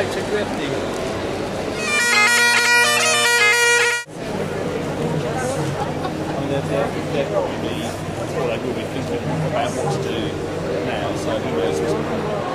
They'll probably be, well, they will be thinking about what to do now, so who knows what's going to happen.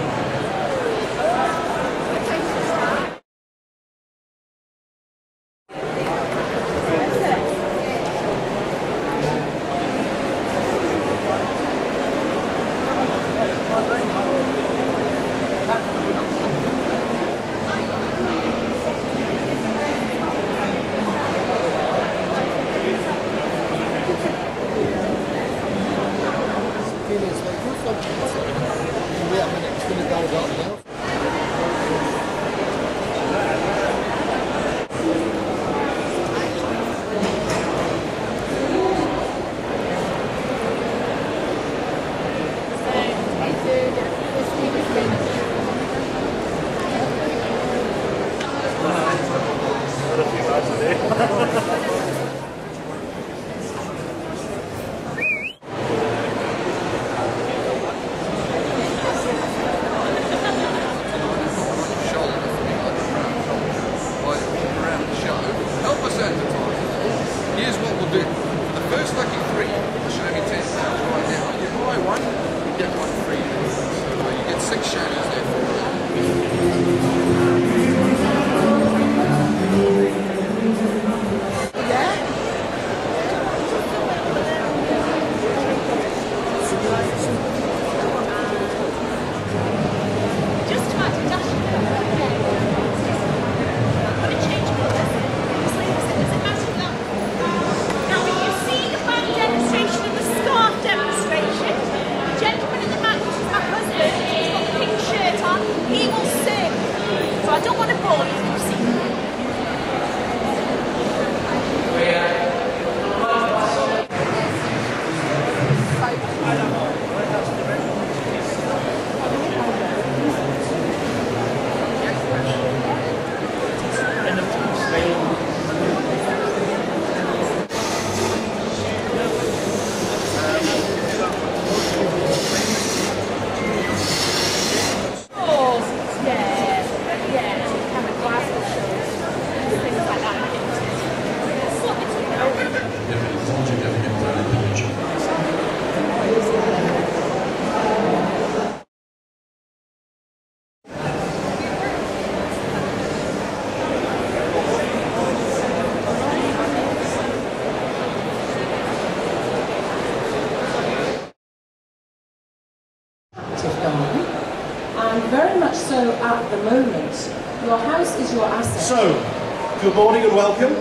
And very much so at the moment. Your house is your asset. So, good morning and welcome.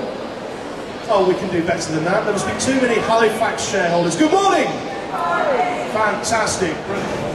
Oh, we can do better than that. There must be too many Halifax shareholders. Good morning! Fantastic.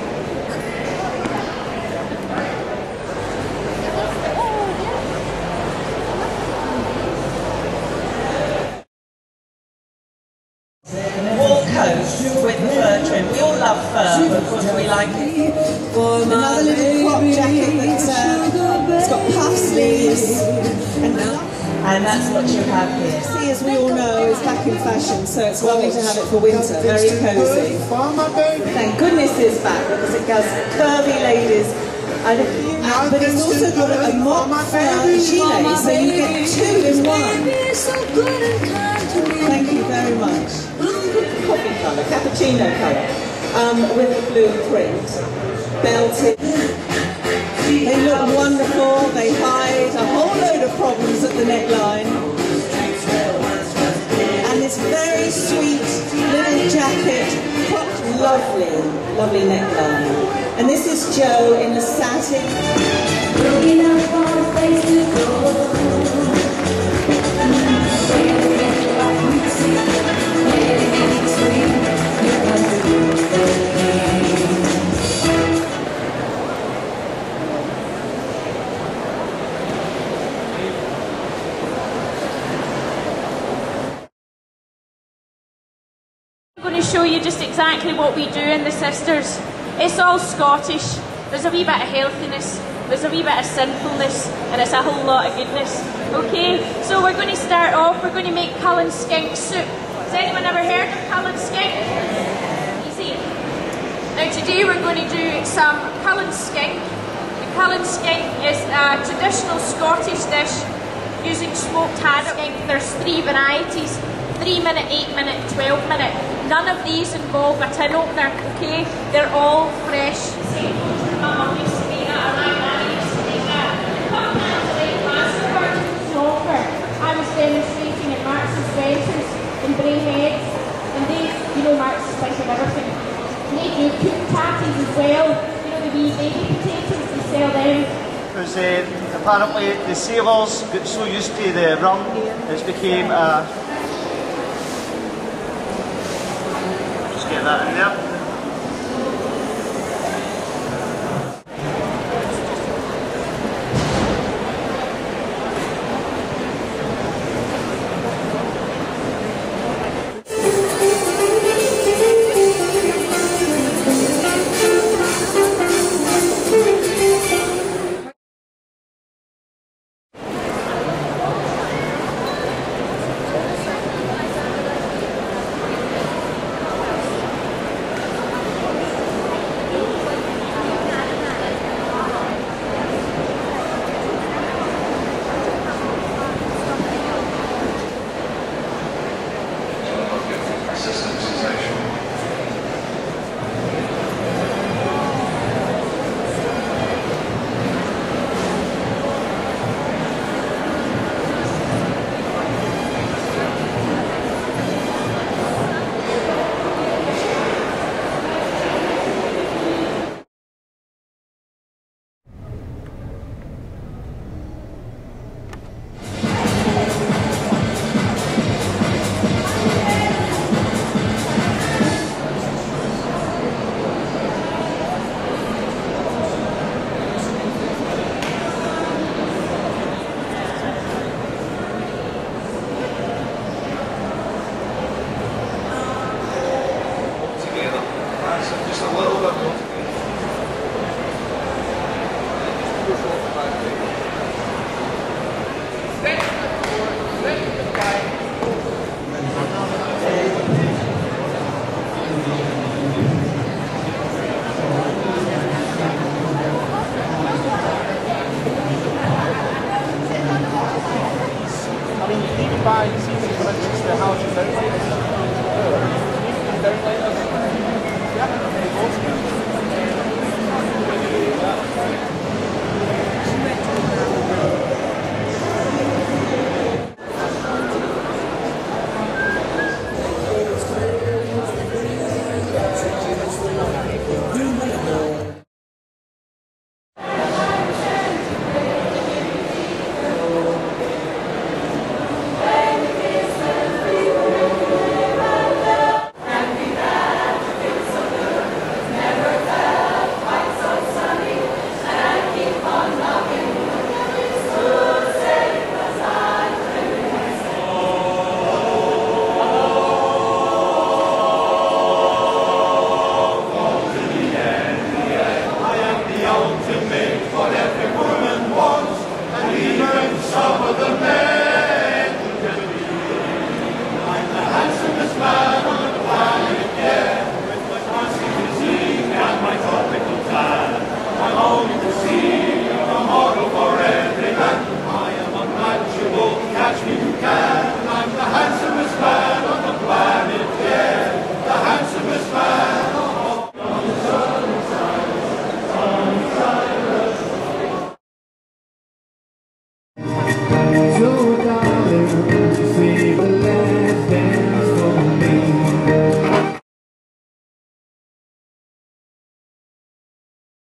With the fur trim. We all love fur, but of course we like it. Another little crop jacket that's got puff sleeves. And that's what you have here. See, as we all know, is back in fashion, so it's lovely to have it for winter. Very cosy. Thank goodness it's back, because it goes curvy ladies. But it's also got a mock gilet, so you get two in one. Thank you very much. Coffee colour, cappuccino colour, with the blue print, belted. They look wonderful, they hide a whole load of problems at the neckline. And this very sweet little jacket, cropped lovely, lovely neckline. And this is Jo in the satin. Looking out for a place to go. I'm going to show you just exactly what we do in the Sisters. It's all Scottish. There's a wee bit of healthiness, there's a wee bit of sinfulness, and it's a whole lot of goodness. Okay, so we're going to start off, we're going to make Cullen skink soup. Has anyone ever heard of Cullen skink? Easy. Now today we're going to do some Cullen skink. The Highland skink is a traditional Scottish dish using smoked haddock. There's 3 varieties, 3 minute, 8 minute, 12 minute. None of these involve a tin opener, okay? They're all fresh. I was demonstrating at Marks & Spencer's in Braehead, and they, you know, Marks & Spencer and everything, they do cooked tatties as well, you know, the wee baby potatoes, they sell them. Because apparently the sailors got so used to the rum, it's became a... Just get that in there.